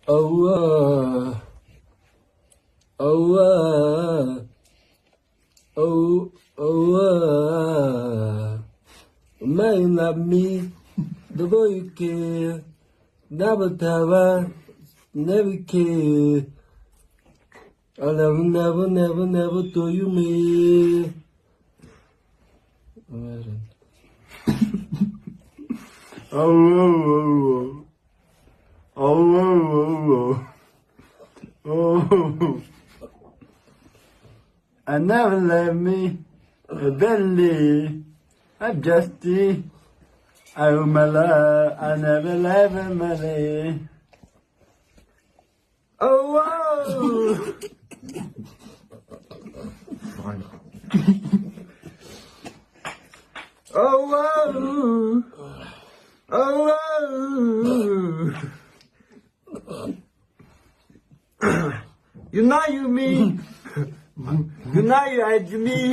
Oh, oh, oh, oh, man, love me the way you care. Never tell never care. I'll never do you me. Oh, I never let me, Bentley, I'm just I my love, I never let me. Oh, fine. Oh, you know you me. You know you had me.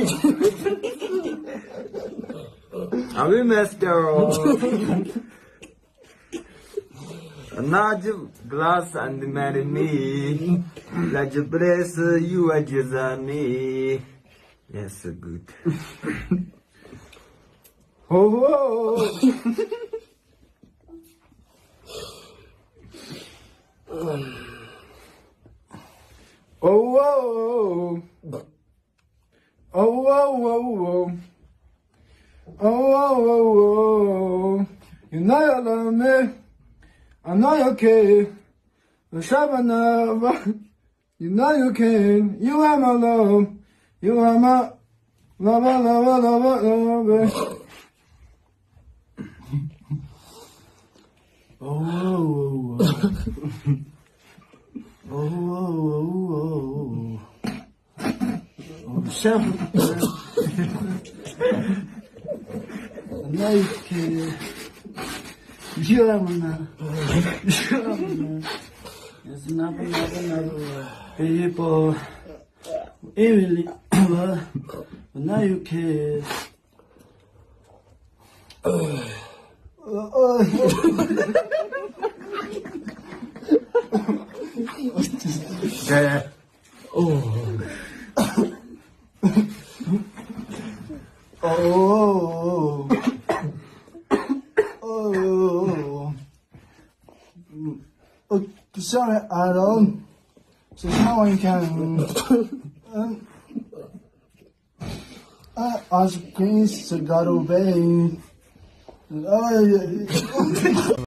I will master. Not you glass and marry me. Like you bless you are just me. Yes, good. Oh. Oh, you know you love me, I know you care. You know you can. You are my love, you are my lover. Oh. Oh, chef. No, you can't. You are my. There's never people. Really, but now you can't. Yeah. Oh. Sorry, Aaron. So now I can. Ask Prince to go away.